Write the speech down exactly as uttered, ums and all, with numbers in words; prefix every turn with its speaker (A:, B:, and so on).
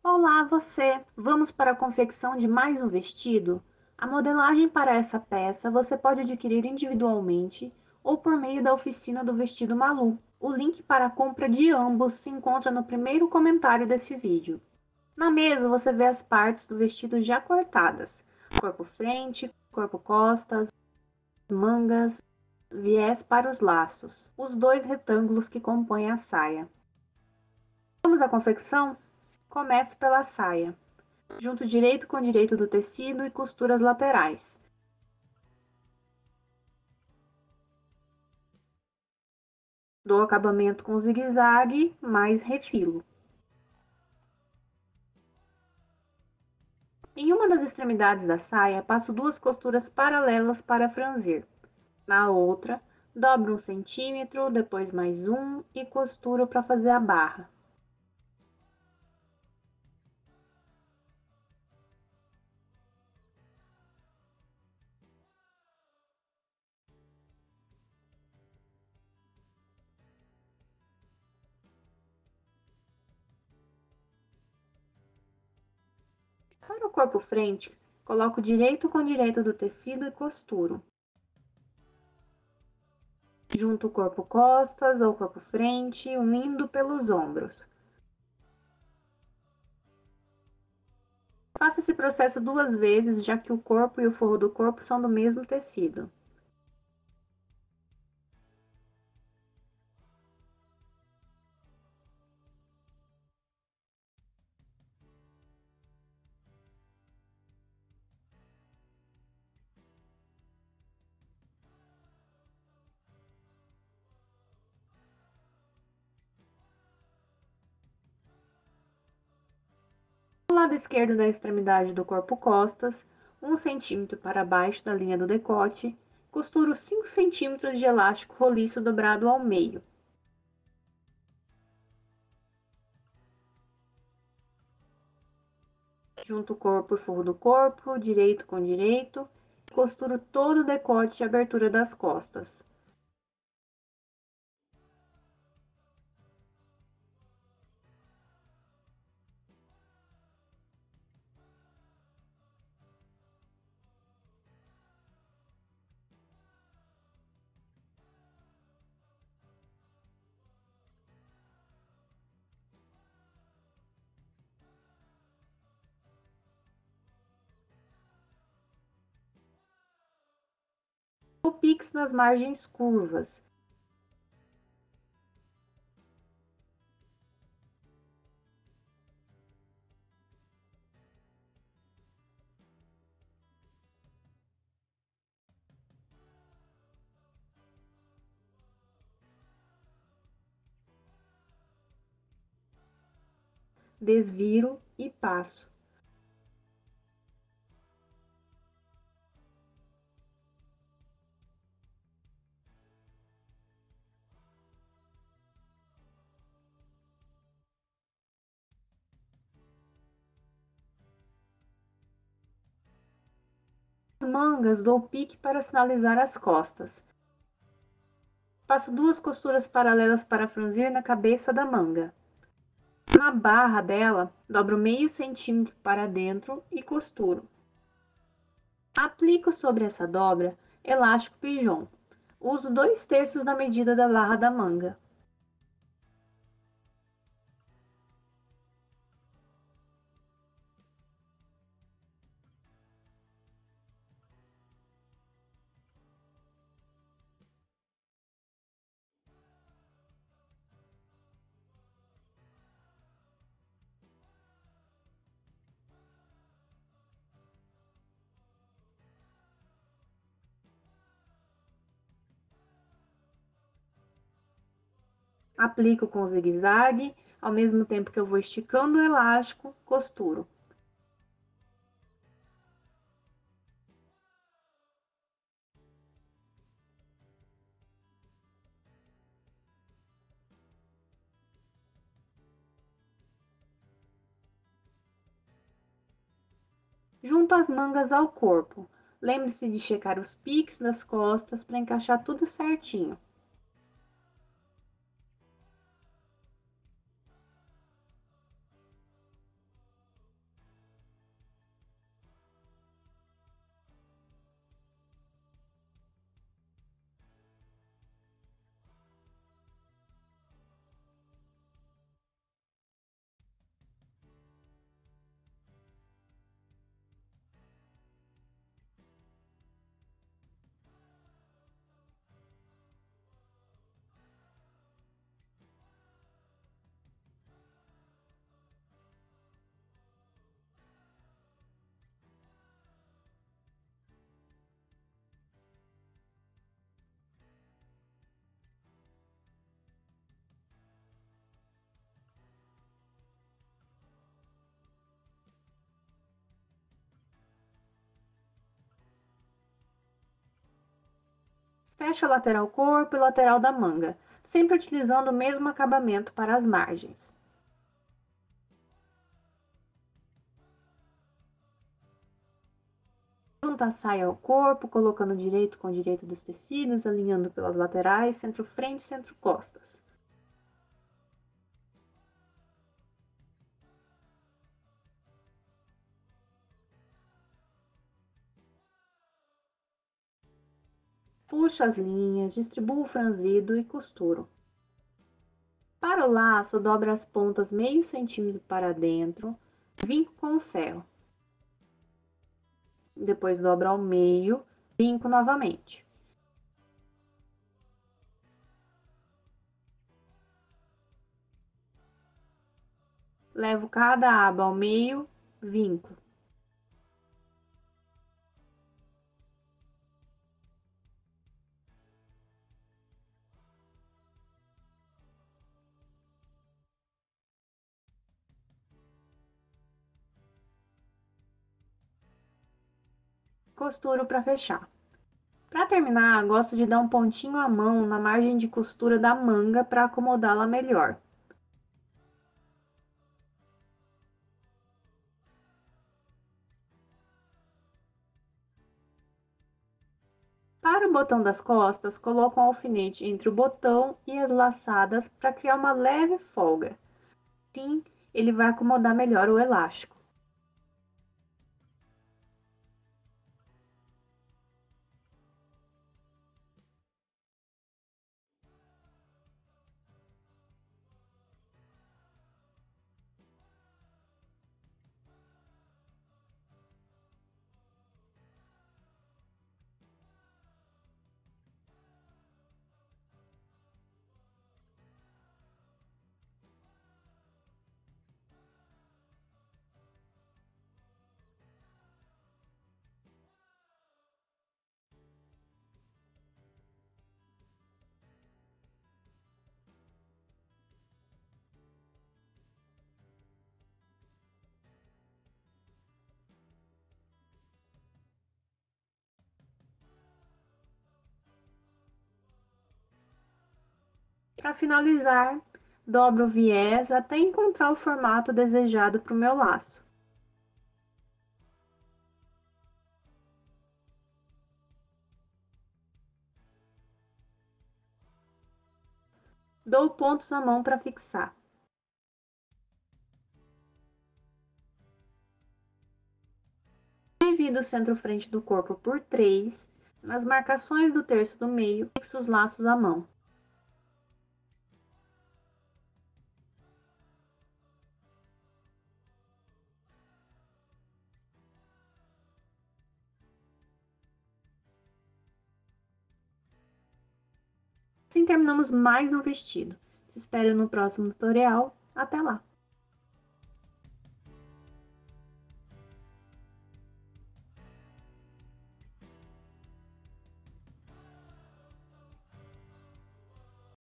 A: Olá, você! Vamos para a confecção de mais um vestido? A modelagem para essa peça você pode adquirir individualmente ou por meio da oficina do Vestido Malu. O link para a compra de ambos se encontra no primeiro comentário desse vídeo. Na mesa você vê as partes do vestido já cortadas: corpo frente, corpo costas, mangas, viés para os laços, os dois retângulos que compõem a saia. Vamos à confecção? Começo pela saia. Junto direito com direito do tecido e costura as laterais. Dou acabamento com zigue-zague, mais refilo. Em uma das extremidades da saia, passo duas costuras paralelas para franzir. Na outra, dobro um centímetro, depois mais um e costuro para fazer a barra. Para o corpo frente, coloco direito com direito do tecido e costuro. Junto o corpo costas ao corpo frente, unindo pelos ombros. Faça esse processo duas vezes, já que o corpo e o forro do corpo são do mesmo tecido. No lado esquerdo da extremidade do corpo costas, um centímetro para baixo da linha do decote, costuro cinco centímetros de elástico roliço dobrado ao meio. Junto o corpo e forro do corpo, direito com direito, costuro todo o decote e abertura das costas. O pix nas margens curvas. Desviro e passo. As mangas dou pique para sinalizar as costas. Faço duas costuras paralelas para franzir na cabeça da manga. Na barra dela, dobro meio centímetro para dentro e costuro. Aplico sobre essa dobra elástico pigeon. Uso dois terços da medida da barra da manga. Aplico com zigue-zague, ao mesmo tempo que eu vou esticando o elástico, costuro. Junto as mangas ao corpo. Lembre-se de checar os piques das costas para encaixar tudo certinho. Feche a lateral corpo e lateral da manga, sempre utilizando o mesmo acabamento para as margens. Junta a saia ao corpo, colocando direito com direito dos tecidos, alinhando pelas laterais, centro-frente e centro-costas. Puxo as linhas, distribuo o franzido e costuro. Para o laço, dobro as pontas meio centímetro para dentro, vinco com o ferro. Depois dobro ao meio, vinco novamente. Levo cada aba ao meio, vinco. Costuro para fechar. Para terminar, gosto de dar um pontinho à mão na margem de costura da manga para acomodá-la melhor. Para o botão das costas, coloco um alfinete entre o botão e as laçadas para criar uma leve folga. Assim, ele vai acomodar melhor o elástico. Para finalizar, dobro o viés até encontrar o formato desejado para o meu laço. Dou pontos à mão para fixar. Divido o centro-frente do corpo por três, nas marcações do terço do meio, fixo os laços à mão. Assim terminamos mais um vestido. Te espero no próximo tutorial. Até lá!